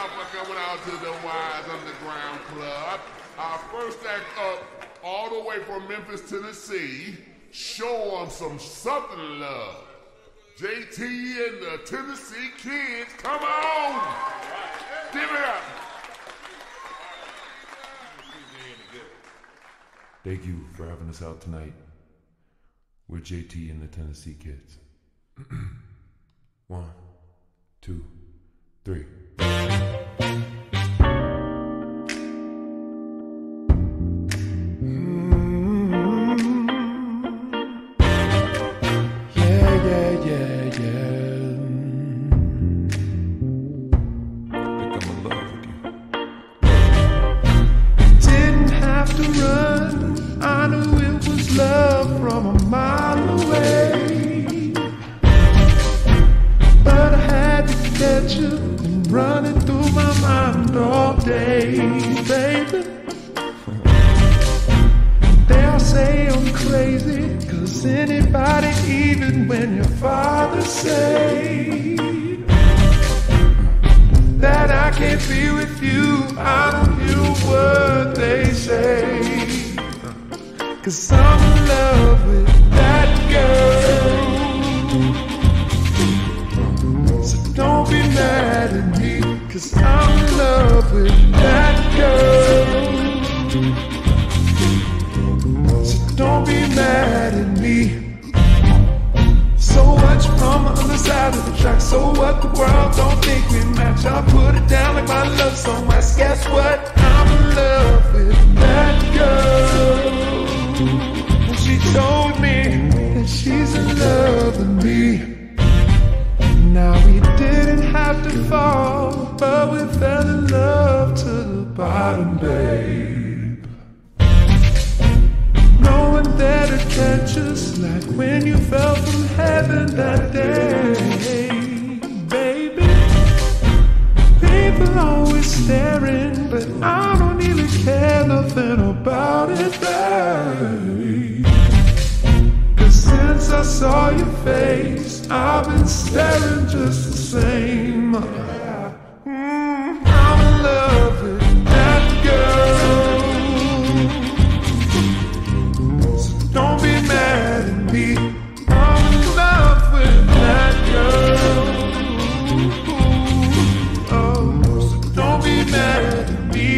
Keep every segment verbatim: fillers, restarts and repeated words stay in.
motherfucker coming out to the Wise Underground Club. Our first act up, all the way from Memphis, Tennessee. Show them some Southern love. J T and the Tennessee Kids, come on! Give it up! Thank you for having us out tonight. We're J T and the Tennessee Kids. One, two, three. Running through my mind all day, baby. They'll say I'm crazy, cause anybody, even when your father say that I can't be with you, I don't hear what they say. Cause I'm in love with that girl. So don't be mad at me, cause I'm in love with that girl. So don't be mad at me. So much from the other side of the track. So what, the world don't think we match. I'll put it down like my love song. Guess what? I'm in love with that girl. And she told me that she's in love with me. Now we didn't have to fall, but we fell in love to the bottom, babe. No one there to catch us like when you fell from heaven that day, baby. People always staring, but I don't even care nothing about it, babe. Since I saw your face, I've been staring just the same. Mm, I'm in love with that girl. So don't be mad at me. I'm in love with that girl. Oh, so don't be mad at me.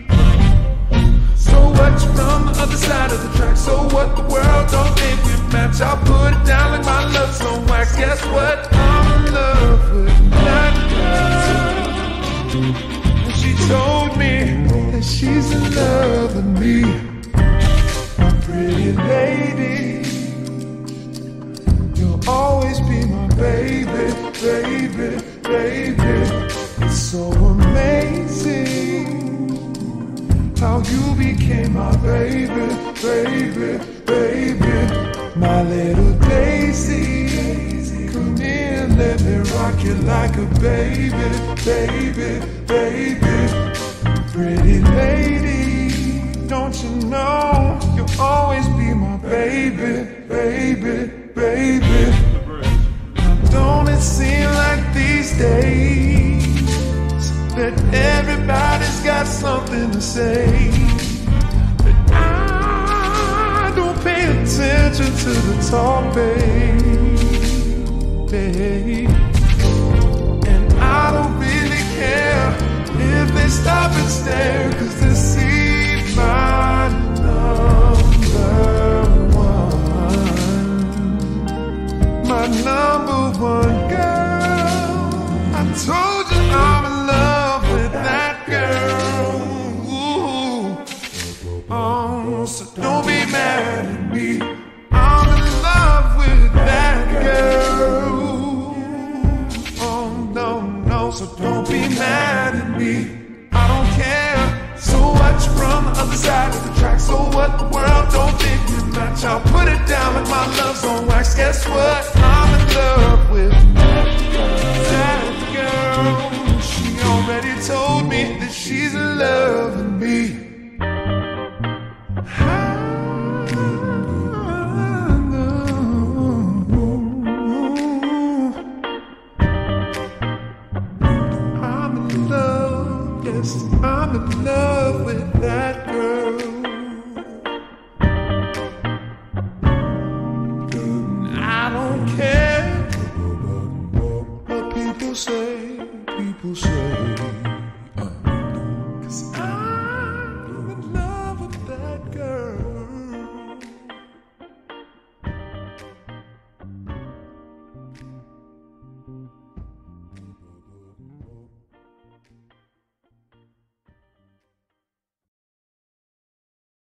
So what's from the other side of the track? So what, the world don't think we match. I'll put it down like my love song wax. Guess what? I'm in love with that girl. And she told me that she's in love with me. My pretty lady, you'll always be my baby, baby, baby. It's so amazing how you became my baby, baby, baby. My little Daisy, come here, let me rock you like a baby, baby, baby. Pretty lady, don't you know you'll always be my baby, baby, baby. Now don't it seem like these days that everybody's got something to say, but I don't pay attention to the talk, babe, babe. And I don't really care if they stop and stare, cause they see my number one, my number one girl. I told you I'm in love with that girl. Ooh. Oh, so don't be mad at me. I'm in love with that girl. Oh no, no, so don't be mad at me. I don't care. So much from the other side of the track. So what, the world don't think we match. I'll put it down with my love song wax. Guess what? I'm in love with that girl. She already told me that she's in love with me. I'm in love. yes, I'm in love with that girl. I don't care what people say.